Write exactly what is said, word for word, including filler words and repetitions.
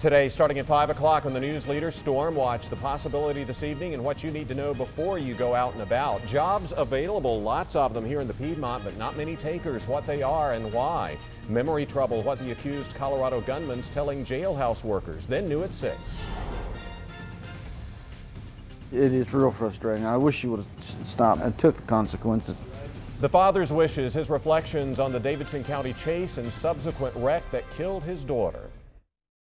Today, starting at five o'clock on the News Leader, Storm Watch, the possibility this evening and what you need to know before you go out and about. Jobs available, lots of them here in the Piedmont, but not many takers, what they are and why. Memory trouble, what the accused Colorado gunman's telling jailhouse workers. Then new at six. It is real frustrating. I wish you would have stopped and took the consequences. The father's wishes, his reflections on the Davidson County chase and subsequent wreck that killed his daughter.